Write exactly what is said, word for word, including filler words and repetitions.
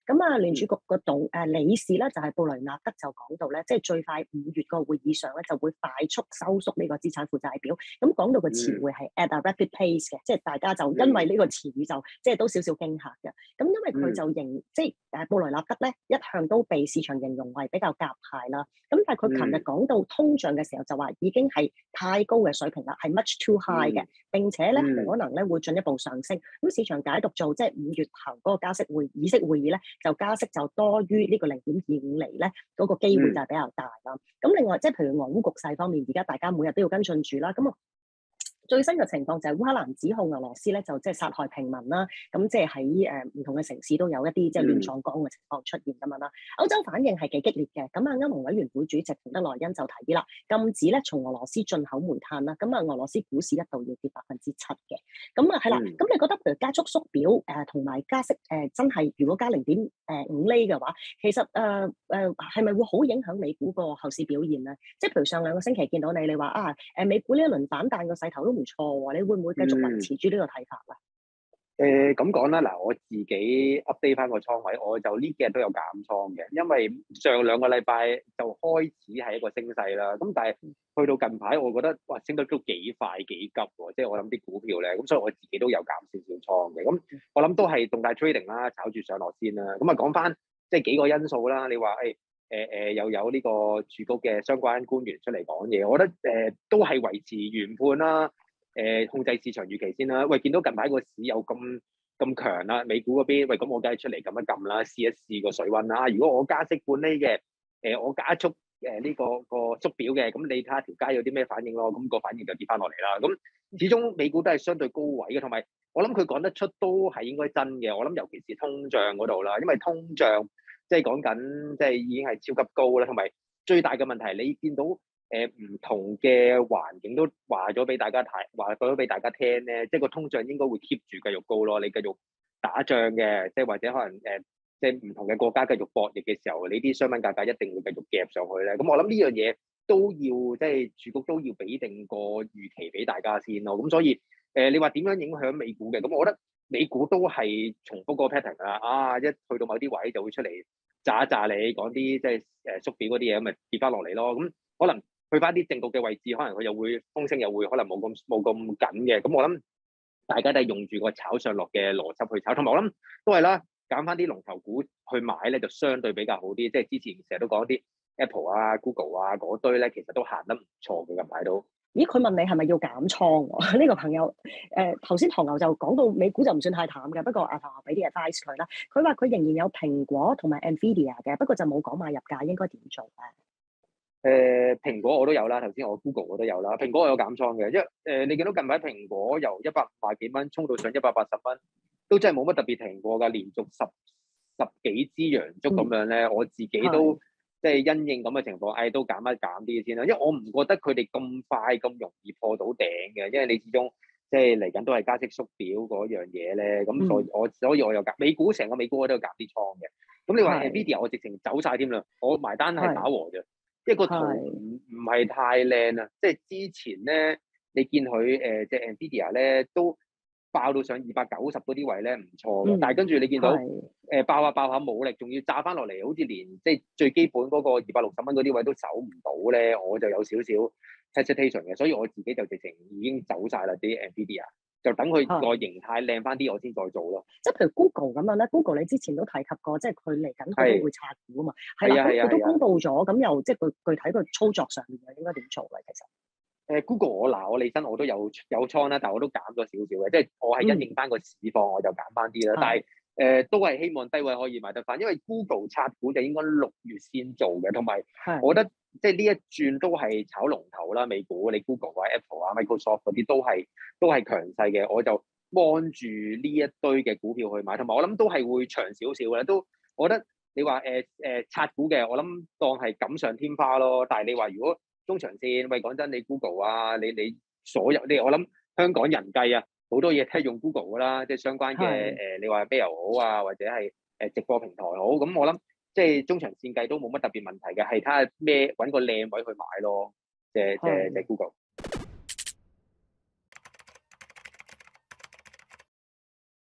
咁啊，聯儲嗯局個董誒理事咧就係布雷納德就講到咧，即係最快五月個會議上咧就會快速收縮呢個資產負債表。咁講到個詞嗯彙係 at a rapid pace 嘅，即係大家就因為嗯呢個詞語就即係都少少驚嚇嘅。咁因為佢嗯就形即係誒布雷納德咧一向都被市場形容為比較鴿派啦。咁但係佢琴日嗯講到通脹嘅時候就話已經係太高嘅水平啦，係 much too high 嘅。 嗯並且咧可嗯能咧會進一步上升。咁市場解讀做即係五月頭嗰個加息會議息會議咧，就加息就多於呢個零點二五厘咧，嗰、個機會就係比較大啦。咁另外即係譬如俄烏局勢方面，而家大家每日都要跟進住啦。咁啊最新嘅情況就係烏克蘭指控俄羅斯咧就即係殺害平民啦，咁即係喺誒唔同嘅城市都有一啲即係亂葬崗嘅情況出現咁樣啦。歐洲反應係幾激烈嘅，咁啊歐盟委員會主席馮德萊恩就提議啦，禁止咧從俄羅斯進口煤炭啦，咁啊俄羅斯股市一度要跌百分之七嘅，咁啊係啦， 嗯。 咁你覺得譬如加速縮表誒同埋加息誒、呃、真係如果加零點誒五厘嘅話，其實誒誒係咪會好影響美股個後市表現咧？即係譬如上兩個星期見到你，你話啊誒美股呢一輪反彈個勢頭都唔錯喎，你會唔會繼續維嗯， 持住呢個睇法啊？ 誒咁講啦，嗱，我自己 update 翻個倉位，我就呢幾日都有減倉嘅，因為上兩個禮拜就開始係一個升勢啦，咁但係去到近排，我覺得哇升得都幾快幾急喎，即係我諗啲股票咧，咁所以我自己都有減少少倉嘅，咁我諗都係動態 trading 啦，炒住上落先啦，咁啊講翻即係幾個因素啦，你話誒誒誒又有呢個儲局嘅相關官員出嚟講嘢，我覺得誒、呃、都係維持原判啦。誒、呃、控制市場預期先啦，喂，見到近排個市有咁咁強啦，美股嗰邊，喂，咁我梗係出嚟撳一撳啦，試一試個水溫啦。如果我加息半厘嘅，誒、呃、我加速誒呢、呃這個、這個縮表嘅，咁你睇下條街有啲咩反應咯，咁、那個反應就跌翻落嚟啦。咁始終美股都係相對高位嘅，同埋我諗佢講得出都係應該真嘅。我諗尤其是通脹嗰度啦，因為通脹即係講緊即係已經係超級高啦，同埋最大嘅問題你見到。誒唔、呃、同嘅環境都話咗俾大家睇，話咗俾大家聽咧，即係個通脹應該會 keep 住繼續高咯。你繼續打仗嘅，即係或者可能誒、呃，即係唔同嘅國家繼續博弈嘅時候，你啲商品價格一定會繼續夾上去咧。咁我諗呢樣嘢都要即係儲局都要俾定個預期俾大家先咯。咁所以誒、呃，你話點樣影響美股嘅？咁我覺得美股都係重複個 pattern 啦。啊，一去到某啲位就會出嚟炸一炸你，講啲即係誒縮表嗰啲嘢，咁咪跌翻落嚟咯。咁可能。去翻啲正局嘅位置，可能佢又會風聲又會可能冇咁冇咁緊嘅，咁我諗大家都係用住個炒上落嘅邏輯去炒，同埋我諗都係啦，揀翻啲龍頭股去買咧，就相對比較好啲。即係之前成日都講啲 Apple 啊、Google 啊嗰堆咧，其實都行得唔錯嘅，近排都。 咦，佢問你係咪要減倉喎？呢個朋友誒頭先唐牛就講到美股就唔算太淡嘅，不過阿唐牛俾啲 advice 佢啦。佢話佢仍然有蘋果同埋 Nvidia 嘅，不過就冇講買入價應該點做咧？ 誒、呃、蘋果我都有啦，頭先我 Google 我都有啦。蘋果我有減倉嘅，因為誒、呃、你見到近排蘋果由一百五十幾蚊衝到上一百八十蚊，都真係冇乜特別停過㗎，連續十十幾支陽燭咁樣咧，嗯、我自己都即係因應咁嘅情況，誒、哎、都減一減啲先啦。因為我唔覺得佢哋咁快咁容易破到頂嘅，因為你始終即係嚟緊都係加息縮表嗰樣嘢咧，咁所以我、嗯、所以我有減美股，成個美股我都有減啲倉嘅。咁你話 Nvidia 我直情走晒添啦，我埋單係打和啫。一個圖唔唔係太靚啊！即係之前咧，你見佢誒隻 Nvidia 咧都爆到上二百九十嗰啲位咧唔錯嘅，嗯、但係跟住你見到誒是、呃、爆下爆下冇力，仲要炸翻落嚟，好似連即係最基本嗰個二百六十蚊嗰啲位都守唔到咧，我就有少少 hesitation 嘅，所以我自己就直情已經走晒啦啲 Nvidia。就等佢個形態靚翻啲，我先再做咯。 即係譬如 Google 咁樣咧，Google 你之前都提及過，即係佢嚟緊佢都會拆股啊嘛。係啦，咁佢都公布咗，咁又即係佢具體個操作上面又應該點做咧？其實誒 Google 我嗱我理身我都有有倉啦，但係我都減咗少少嘅，即係我係因應翻個市況，我就減翻啲啦。嗯、但係誒、呃、都係希望低位可以買得翻，因為 Google 拆股就應該六月先做嘅，同埋我覺得。即係呢一轉都係炒龍頭啦，美股你 Google 啊、Apple 啊、Microsoft 嗰啲都係都係強勢嘅，我就望住呢一堆嘅股票去買，同埋我諗都係會長少少嘅，都我覺得你話誒誒拆股嘅，我諗當係錦上添花咯。但係你話如果中長線，喂講真，你 Google 啊，你你所有你我諗香港人計啊，好多嘢都係用 Google 噶啦，即係相關嘅誒的、呃，你話 mail 好啊，或者係誒直播平台好，咁我諗。即係中長線計都冇乜特別問題嘅，係睇下咩揾個靚位去買咯，即係即係即係 Google。